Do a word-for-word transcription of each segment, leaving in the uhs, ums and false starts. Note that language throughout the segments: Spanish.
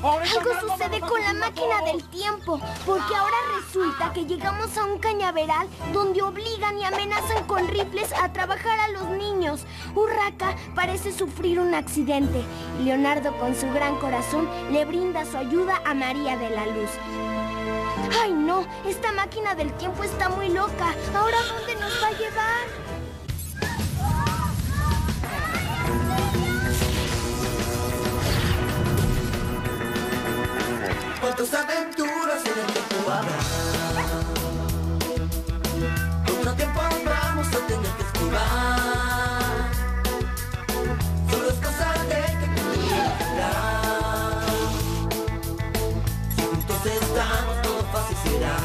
Algo sucede con la máquina del tiempo, porque ahora resulta que llegamos a un cañaveral donde obligan y amenazan con rifles a trabajar a los niños. Urraca parece sufrir un accidente y Leonardo, con su gran corazón, le brinda su ayuda a María de la Luz. ¡Ay, no! Esta máquina del tiempo está muy loca. ¿Ahora dónde nos va a llevar? ¿Cuántas aventuras en el tiempo habrá? ¿Cuánto tiempo vamos a tener que esquivar? Solo es cosa de que continuará. Si juntos estamos, todo fácil será.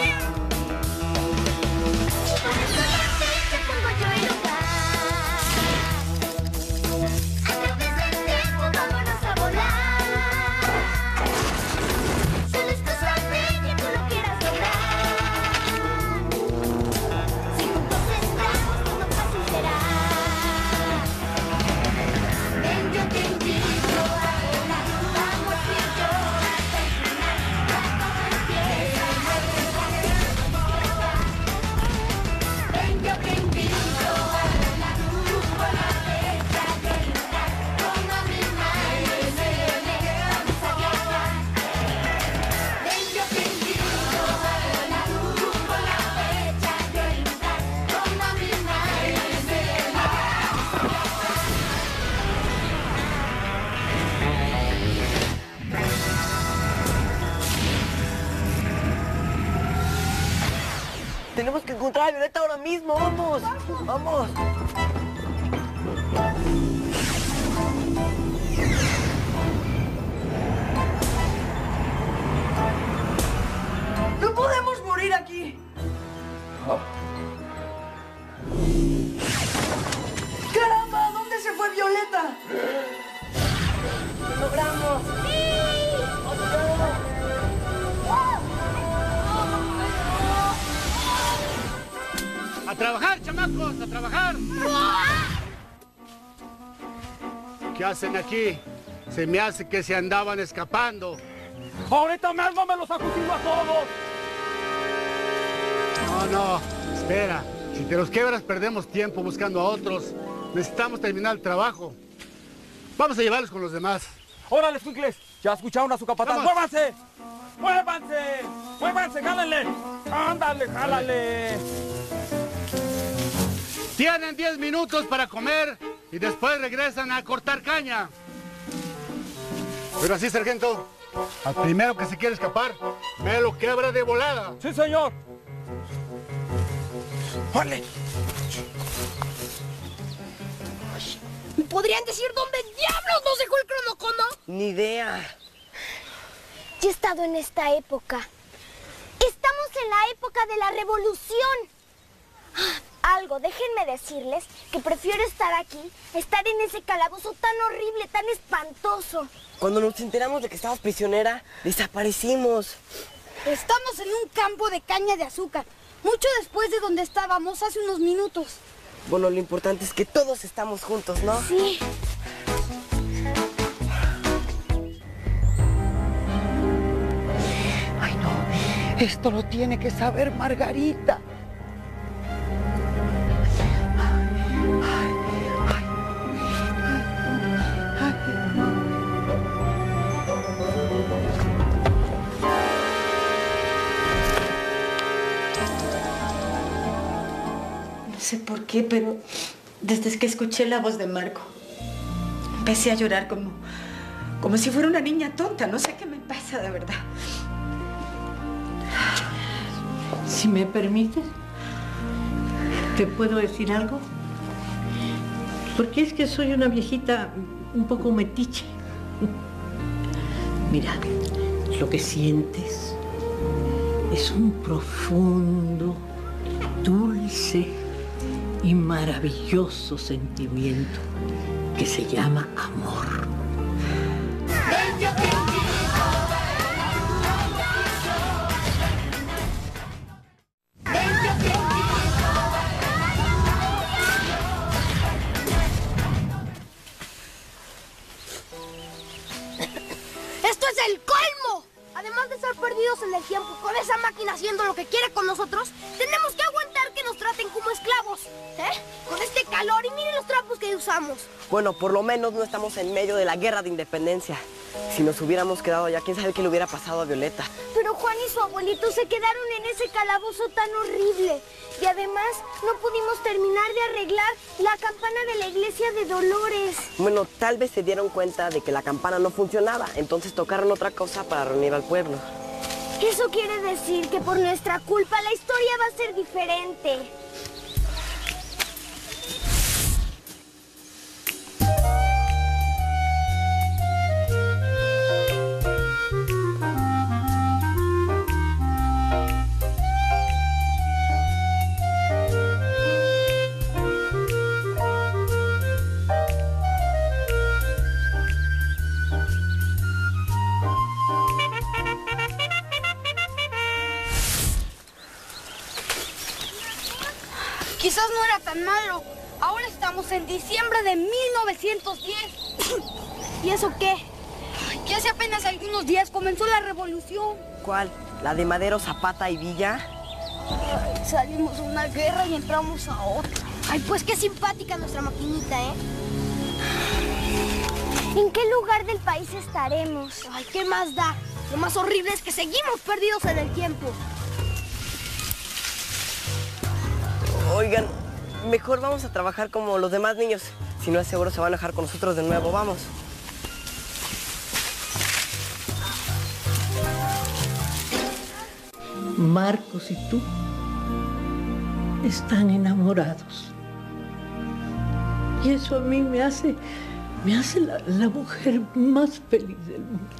Tenemos que encontrar a Violeta ahora mismo. ¡Vamos! ¡Vamos! ¡No podemos morir aquí! Oh. ¡Caramba! ¿Dónde se fue Violeta? ¡Lo logramos! ¡Sí! ¡A trabajar, chamacos! ¡A trabajar! ¿Qué hacen aquí? Se me hace que se andaban escapando. ¡Ahorita mismo me los acusillo a todos! No, no, espera. Si te los quebras, perdemos tiempo buscando a otros. Necesitamos terminar el trabajo. Vamos a llevarlos con los demás. ¡Órale, escuincles! Ya escucharon a su capataz. ¡Vamos! ¡Muévanse! ¡Muévanse! ¡Muévanse! ¡Jálenle! ¡Ándale, jálale! Tienen diez minutos para comer y después regresan a cortar caña. Pero así, sargento, al primero que se quiere escapar, me lo quebra de volada. ¡Sí, señor! ¡Órale! ¿Podrían decir dónde diablos nos dejó el cronocono? Ni idea. Yo he estado en esta época. Estamos en la época de la revolución. Algo, déjenme decirles que prefiero estar aquí, estar en ese calabozo tan horrible, tan espantoso. Cuando nos enteramos de que estabas prisionera, desaparecimos. Estamos en un campo de caña de azúcar, mucho después de donde estábamos hace unos minutos. Bueno, lo importante es que todos estamos juntos, ¿no? Sí. Ay, no. Esto lo tiene que saber Margarita. No sé por qué, pero desde que escuché la voz de Marco, empecé a llorar como, como si fuera una niña tonta. No sé qué me pasa, de verdad. Si me permites, ¿te puedo decir algo? Porque es que soy una viejita un poco metiche. Mira, lo que sientes es un profundo, dulce y maravilloso sentimiento que se llama amor. ¡Esto es el colmo! Además de estar perdidos en el tiempo con esa máquina haciendo lo que quiere con nosotros, tenemos que aguantar que nos traten como esclavos, ¿eh? Con este calor y miren los trapos que usamos. Bueno, por lo menos no estamos en medio de la guerra de independencia. Si nos hubiéramos quedado allá, quién sabe qué le hubiera pasado a Violeta. Pero Juan y su abuelito se quedaron en ese calabozo tan horrible. Y además no pudimos terminar de arreglar la campana de la iglesia de Dolores. Bueno, tal vez se dieron cuenta de que la campana no funcionaba, entonces tocaron otra cosa para reunir al pueblo. Eso quiere decir que por nuestra culpa la historia va a ser diferente. Quizás no era tan malo. Ahora estamos en diciembre de mil novecientos diez. ¿Y eso qué? Que hace apenas algunos días comenzó la revolución. ¿Cuál? ¿La de Madero, Zapata y Villa? Ay, salimos de una guerra y entramos a otra. Ay, pues qué simpática nuestra maquinita, ¿eh? ¿En qué lugar del país estaremos? Ay, ¿qué más da? Lo más horrible es que seguimos perdidos en el tiempo. Oigan, mejor vamos a trabajar como los demás niños. Si no es seguro se van a enojar con nosotros de nuevo. Vamos. Marcos y tú están enamorados. Y eso a mí me hace, me hace la, la mujer más feliz del mundo.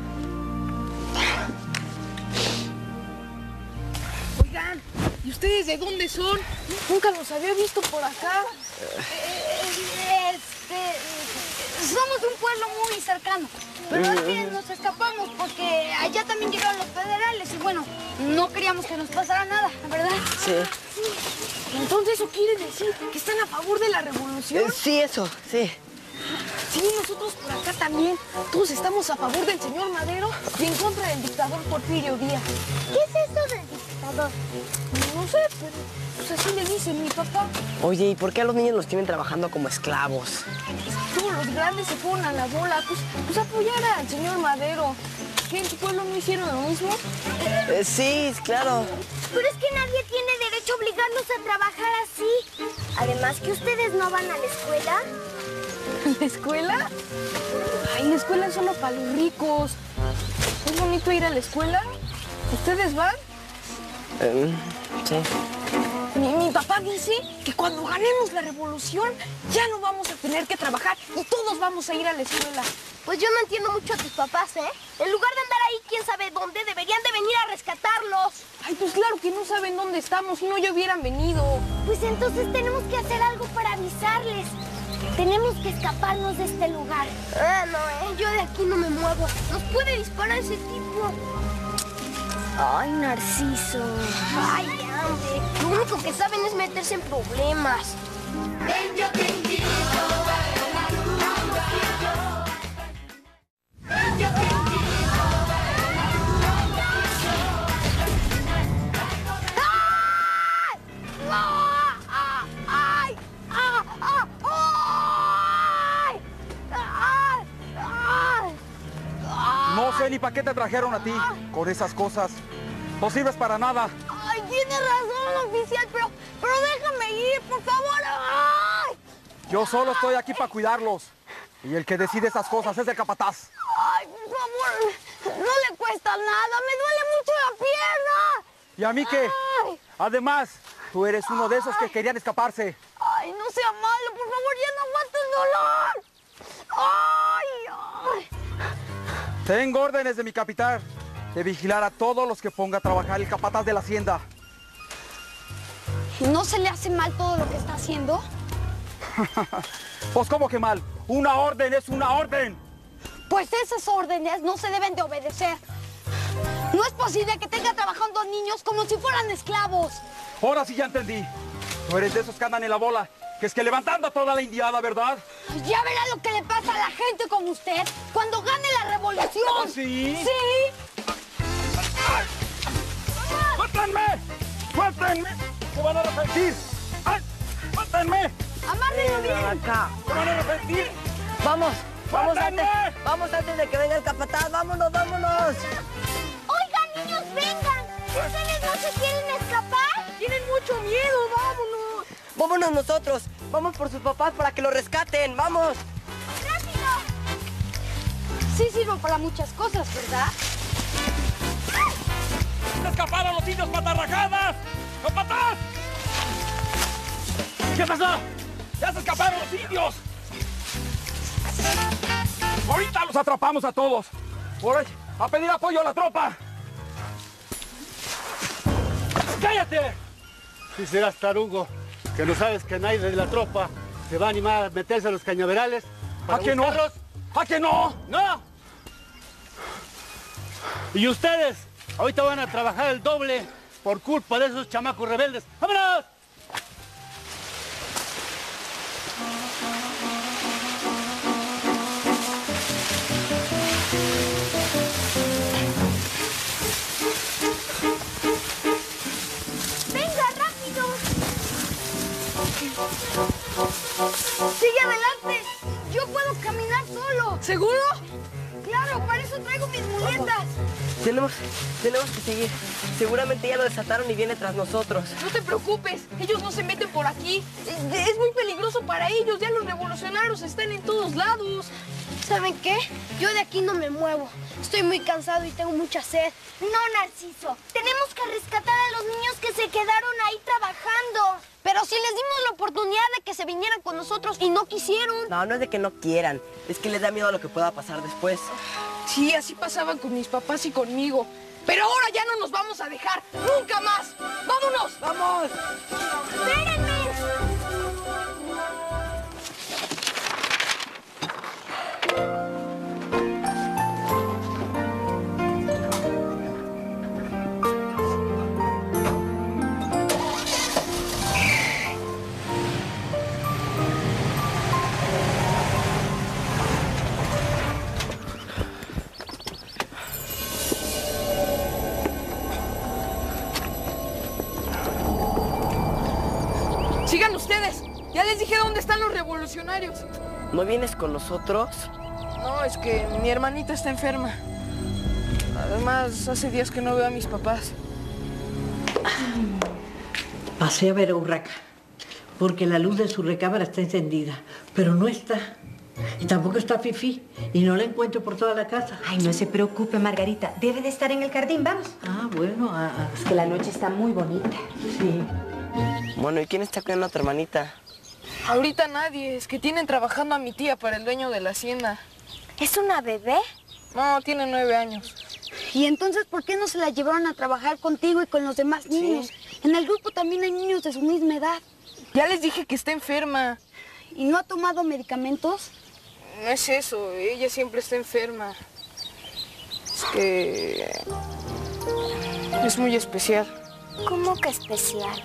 Oigan, ¿y ustedes de dónde son? Nunca los había visto por acá. Eh, este, somos de un pueblo muy cercano. Pero es que nos escapamos porque allá también llegaron los federales y bueno, no queríamos que nos pasara nada, ¿verdad? Sí. Entonces eso quiere decir que están a favor de la revolución. Eh, sí, eso, sí. Sí, nosotros por acá también. Todos estamos a favor del señor Madero y en contra del dictador Porfirio Díaz. ¿Qué es eso del dictador? No sé, pero pues así le dice mi papá. Oye, ¿y por qué a los niños los tienen trabajando como esclavos? Todos los grandes se ponen a la bola, pues, pues apoyar al señor Madero. ¿Qué, en tu pueblo no hicieron lo mismo? Eh, sí, claro. Pero es que nadie tiene derecho a obligarnos a trabajar así. Además que ustedes no van a la escuela. ¿La escuela? Ay, la escuela es solo para los ricos. ¿Es bonito ir a la escuela? ¿Ustedes van? Eh, sí. Mi, mi papá dice que cuando ganemos la revolución ya no vamos a tener que trabajar y todos vamos a ir a la escuela. Pues yo no entiendo mucho a tus papás, ¿eh? En lugar de andar ahí quién sabe dónde, deberían de venir a rescatarlos. Ay, pues claro que no saben dónde estamos, si no ya hubieran venido. Pues entonces tenemos que hacer algo para avisarles. Tenemos que escaparnos de este lugar. Ah, no, ¿eh? Yo de aquí no me muevo. Nos puede disparar ese tipo. Ay, Narciso. Ay, ande. Lo único que saben es meterse en problemas. Ven, yo te invito a bailar un bailito. Ven, yo te invito a bailar un ¡Ay! ¡Ay! ¡Ay! ¡Ay! ¡Ay! ¡Ay! No sé ni para qué te trajeron a ti con esas cosas. No sirves para nada. Ay, tiene razón, oficial, pero, pero déjame ir, por favor. ¡Ay! Yo solo estoy aquí para cuidarlos. Y el que decide esas cosas es el capataz. Ay, por favor, no le cuesta nada, me duele mucho la pierna. ¿Y a mí qué? Ay. Además, tú eres uno de esos que querían escaparse. Ay, no sea malo, por favor, ya no aguanto el dolor. Ay, ay. Tengo órdenes de mi capitán de vigilar a todos los que ponga a trabajar el capataz de la hacienda. ¿No se le hace mal todo lo que está haciendo? Pues, ¿cómo que mal? Una orden es una orden. Pues esas órdenes no se deben de obedecer. No es posible que tenga trabajando niños como si fueran esclavos. Ahora sí ya entendí. Tú eres de esos que andan en la bola, que es que levantando a toda la indiada, ¿verdad? Ya verá lo que le pasa a la gente como usted cuando gane la revolución. diversión. ¿Sí? Sí. ¡Ay! ¡Suéltenme! ¡Suéltenme! ¡Se van a arrepentir! ¡Ay! ¡Suéltenme! Amárrenlo Venga, bien. acá. ¡Se van a arrepentir! Vamos, vamos antes, ¡Suéltenme! vamos antes de que venga el capataz. ¡Vámonos, vámonos! Oigan, niños, vengan. ¿Ustedes no se quieren escapar? Tienen mucho miedo, vámonos. Vámonos nosotros. Vamos por sus papás para que lo rescaten. ¡Vamos! ¡Rápido! Sí sirven para muchas cosas, ¿verdad? ¡Se escaparon los indios patarrajadas! ¡Capataz! ¿Qué pasó? ¡Ya se escaparon los indios! Ahorita los atrapamos a todos. Por ahí, a pedir apoyo a la tropa. ¡Cállate! Si serás tarugo, que no sabes que nadie de la tropa se va a animar a meterse a los cañaverales ¿A para que no? buscarlos. ¿A que no? ¡No! Y ustedes, ahorita van a trabajar el doble por culpa de esos chamacos rebeldes. ¡Vámonos! ¡Venga, rápido! ¡Sigue adelante! ¡Yo puedo caminar solo! ¿Seguro? ¡Claro! ¡Para eso traigo mis muletas! Tenemos, tenemos que seguir. Seguramente ya lo desataron y viene tras nosotros. No te preocupes, ellos no se meten por aquí. Es, es muy peligroso para ellos, ya los revolucionarios están en todos lados. ¿Saben qué? Yo de aquí no me muevo. Estoy muy cansado y tengo mucha sed. No, Narciso. Tenemos que rescatar a los niños que se quedaron ahí trabajando. Pero si les dimos la oportunidad de que se vinieran con nosotros y no quisieron. No, no es de que no quieran. Es que les da miedo a lo que pueda pasar después. Sí, así pasaban con mis papás y conmigo. Pero ahora ya no nos vamos a dejar, nunca más. ¡Vámonos! ¡Vamos! ¡Espérenme! Sigan ustedes, ya les dije dónde están los revolucionarios. ¿No vienes con nosotros? No, es que mi hermanita está enferma. Además, hace días que no veo a mis papás. Pasé a ver a Urraca, porque la luz de su recámara está encendida, pero no está. Y tampoco está Fifi, y no la encuentro por toda la casa. Ay, no se preocupe, Margarita. Debe de estar en el jardín, vamos. Ah, bueno, ah, ah, Es que la noche está muy bonita. sí. Bueno, ¿y quién está cuidando a tu hermanita? Ahorita nadie, es que tienen trabajando a mi tía para el dueño de la hacienda. ¿Es una bebé? No, tiene nueve años. ¿Y entonces por qué no se la llevaron a trabajar contigo y con los demás niños? En el grupo también hay niños de su misma edad. Ya les dije que está enferma. ¿Y no ha tomado medicamentos? No es eso, ella siempre está enferma. Es que... es muy especial. ¿Cómo que especial?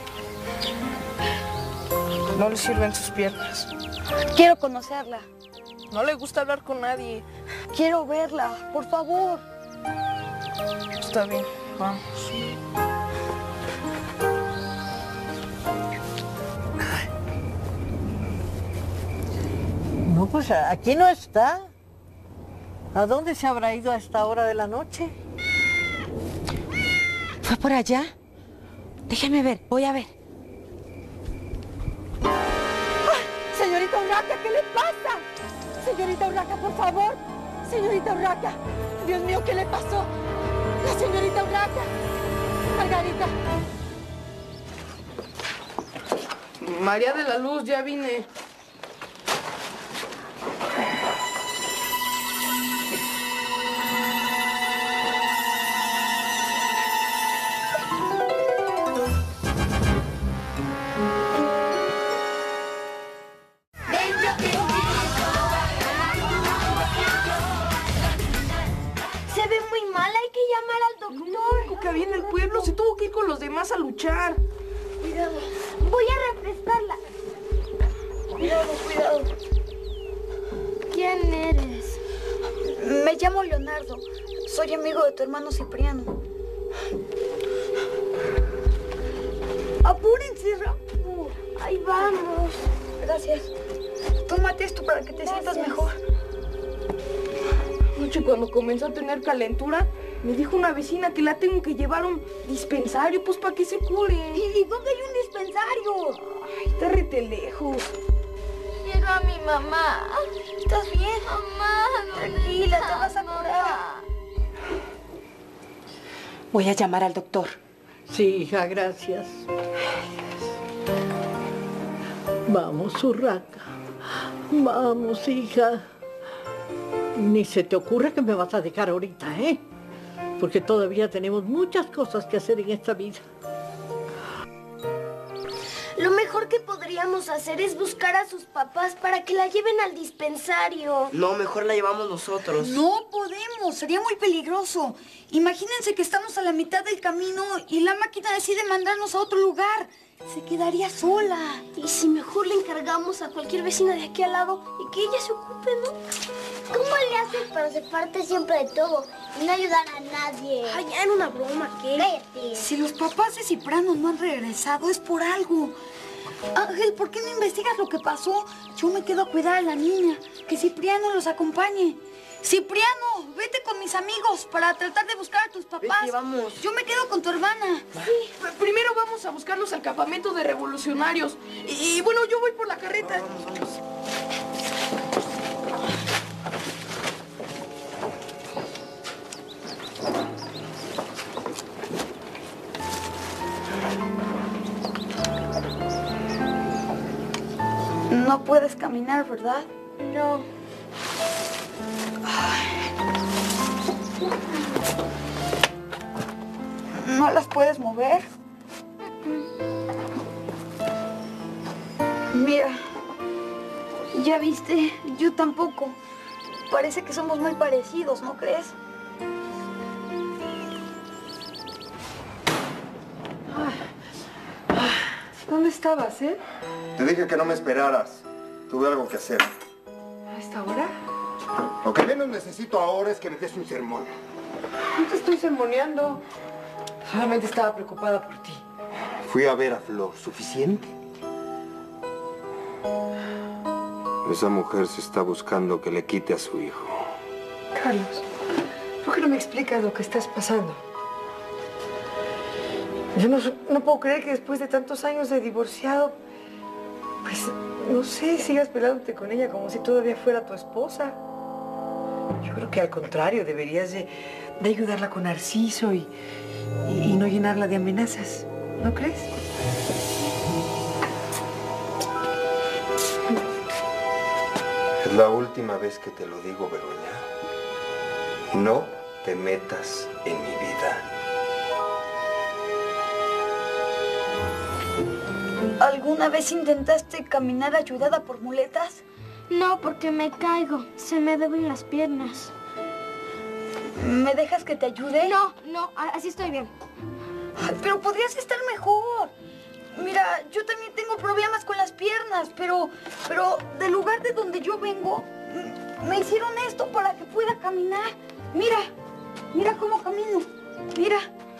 No le sirven sus piernas. Quiero conocerla. No le gusta hablar con nadie. Quiero verla, por favor. Está bien, vamos. No, pues aquí no está. ¿A dónde se habrá ido a esta hora de la noche? ¿Fue por allá? Déjame ver, voy a ver. Señorita Urraca, ¿qué le pasa? Señorita Urraca, por favor. Señorita Urraca. Dios mío, ¿qué le pasó? La señorita Urraca. Margarita. María de la Luz, ya vine. Se ve muy mal, hay que llamar al doctor. Dijo que había en el pueblo, se tuvo que ir con los demás a luchar. Cuidado, voy a refrescarla. Cuidado, cuidado. ¿Quién eres? Me llamo Leonardo. Soy amigo de tu hermano Cipriano. Apúrense, rápido. Ahí vamos. Gracias. Tómate esto para que te Gracias. sientas mejor. Anoche cuando comenzó a tener calentura, me dijo una vecina que la tengo que llevar a un dispensario, pues para que se cure. ¿Y dónde hay un dispensario? Ay, está rete lejos. Quiero a mi mamá. ¿Estás bien? Mamá, ¿dónde Tranquila, te está, vas a curar. mamá? Voy a llamar al doctor. Sí, hija, gracias. Vamos, Urraca. Vamos, hija. Ni se te ocurra que me vas a dejar ahorita, ¿eh? Porque todavía tenemos muchas cosas que hacer en esta vida. Lo mejor que podríamos hacer es buscar a sus papás para que la lleven al dispensario. No, mejor la llevamos nosotros. No podemos, sería muy peligroso. Imagínense que estamos a la mitad del camino y la máquina decide mandarnos a otro lugar. Se quedaría sola. Y si mejor le encargamos a cualquier vecina de aquí al lado y que ella se ocupe, ¿no? ¿Cómo le hacen para separarte siempre de todo y no ayudar a nadie? Ay, ya era una broma, ¿qué? Cállate. Si los papás de Cipriano no han regresado es por algo. Ángel, ¿por qué no investigas lo que pasó? Yo me quedo a cuidar a la niña. Que Cipriano los acompañe. Cipriano, vete con mis amigos para tratar de buscar a tus papás. Vete, vamos. Yo me quedo con tu hermana. Sí, primero vamos a buscarlos al campamento de revolucionarios. Y, y bueno, yo voy por la carreta. Vamos, vamos. No puedes caminar, ¿verdad? No. ¿No las puedes mover? Mira, ya viste, yo tampoco. Parece que somos muy parecidos, ¿no crees? ¿Dónde estabas, eh? Te dije que no me esperaras. Tuve algo que hacer. ¿A esta hora? Lo que menos necesito ahora es que me des un sermón. No te estoy sermoneando. Solamente estaba preocupada por ti. Fui a ver a Flor. ¿Suficiente? Esa mujer se está buscando que le quite a su hijo. Carlos, ¿por qué no me explicas lo que estás pasando? Yo no, no puedo creer que después de tantos años de divorciado, pues, no sé, sigas pelándote con ella como si todavía fuera tu esposa. Yo creo que al contrario, deberías de, de ayudarla con Narciso y, y, y no llenarla de amenazas. ¿No crees? Es la última vez que te lo digo, Begoña. No te metas en mi vida. ¿Alguna vez intentaste caminar ayudada por muletas? No, porque me caigo. Se me deben las piernas. ¿Me dejas que te ayude? No, no, así estoy bien. Ay, pero podrías estar mejor. Mira, yo también tengo problemas con las piernas, pero, pero del lugar de donde yo vengo, me hicieron esto para que pueda caminar. Mira, mira cómo camino. Mira.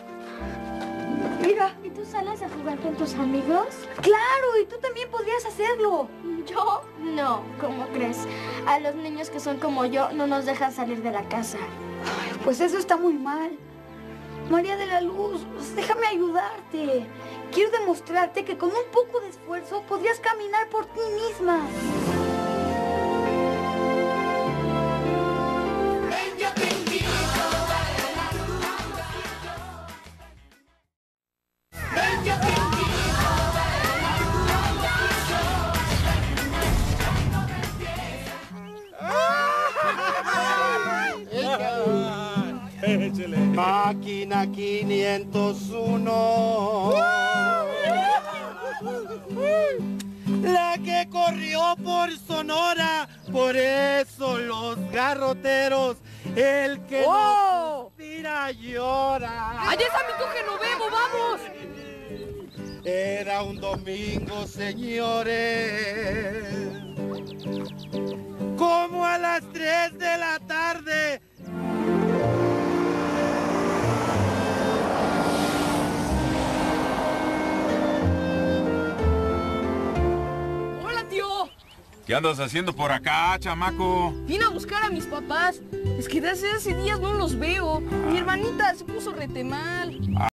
Mira. ¿Y tú sales a jugar con tus amigos? Claro, y tú también podrías hacerlo. ¿Yo? No, ¿cómo crees? A los niños que son como yo no nos dejan salir de la casa. Ay, pues eso está muy mal. María de la Luz, déjame ayudarte. Quiero demostrarte que con un poco de esfuerzo podrías caminar por ti misma. Ven, yo te invito a bailar un Ven, yo te invito a bailar un Máquina quinientos uno. La que corrió por Sonora, por eso los garroteros, el que no suspira llora. ¡Allá está mi tu Genovemo, vamos! Era un domingo, señores. Como a las tres de la tarde. Hola, tío. ¿Qué andas haciendo por acá, chamaco? Vine a buscar a mis papás. Es que desde hace días no los veo. Mi hermanita se puso rete mal.